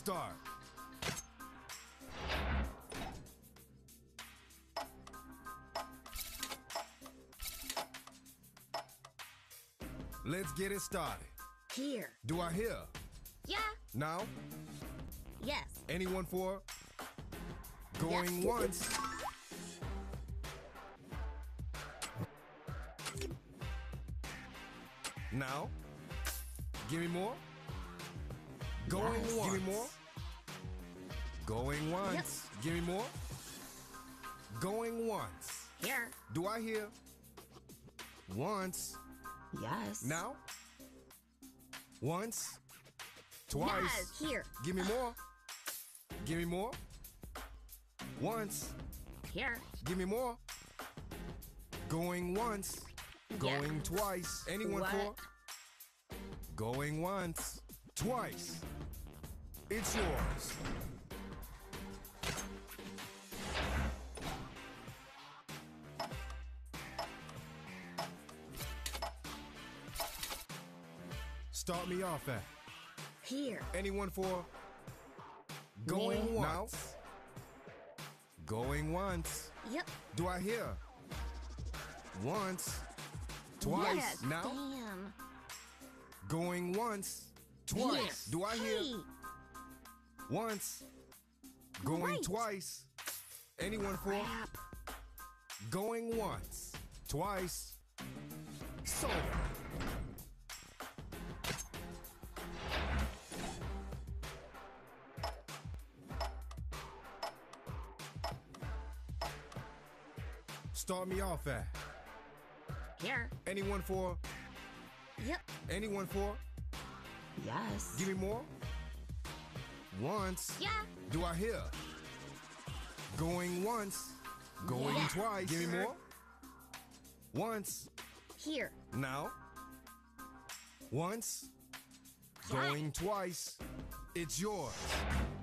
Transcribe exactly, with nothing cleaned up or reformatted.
Start. Let's get it started. Here. Do I hear? Yeah. Now? Yes. Anyone for? Going Yes. once. Now? Give me more. Going Yes. once. Give me more. Going once. Yep. Give me more. Going once. Here. Do I hear? Once. Yes. Now? Once. Twice. Yes. Here. Give me more. Give me more. Once. Here. Give me more. Going once. Going Yeah. twice. Anyone What? for? Going once. Twice. It's yours. Start me off at. Here. Anyone for? Going Me. once. Going once. Yep. Do I hear? Once. Twice. Yes. Now? Damn. Going once. Twice. Yes. Do I hear? Hey. Once. Going Great. twice. Anyone for? Crap. Going once. Twice. So. Start me off at. Here. Anyone for? Yep. Anyone for? Yes. Give me more. Once. Yeah. Do I hear? Going once. Going Yeah. twice. Give me more. Once. Here. Now. Once. Yeah. Going twice. It's yours.